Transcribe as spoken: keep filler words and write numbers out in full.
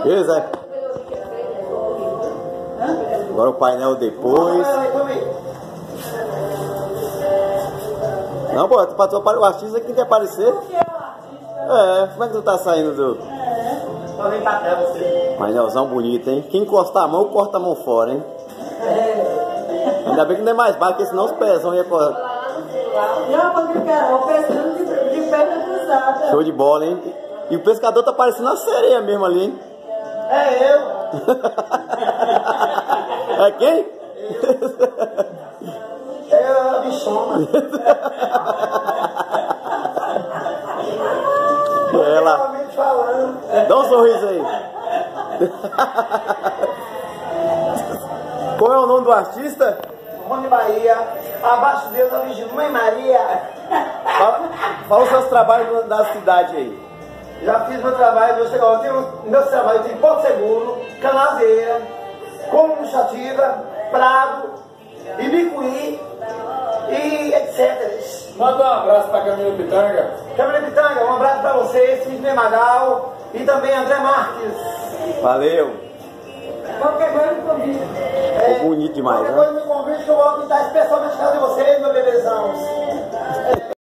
Beleza? Agora o painel depois. Não, pô, tu para o artista que quer aparecer. É, como é que tu tá saindo do. Só vem pra trás você. Painelzão bonito, hein? Quem encostar a mão, corta a mão fora, hein? Ainda bem que não é mais baixo, porque senão os pezão ia correr. Não, porque cara, o pescador de, de perna cruzada. Show de bola, hein? E o pescador tá parecendo uma sereia mesmo ali, hein? É eu. É quem? É a bichona. Ela. Realmente falando. Dá um sorriso aí. Qual é o nome do artista? Rony Bahia. Abaixo de Deus, a Virgem Mãe Maria. Fala, fala os seus trabalhos da cidade aí. Já fiz meu trabalho, eu tenho, eu tenho meus trabalhos em Porto Seguro, Canaveira, Comunicativa, Prado, Ibicuí e etcétera. Manda um abraço pra Camila Pitanga. Câmara Pitanga, um abraço pra você, Sidney Magal e também André Marques. Valeu. Qualquer coisa me convida. Ficou bonito demais, Qualquer né? coisa me convide que eu vou pintar especialmente na casa de vocês, meu bebezão.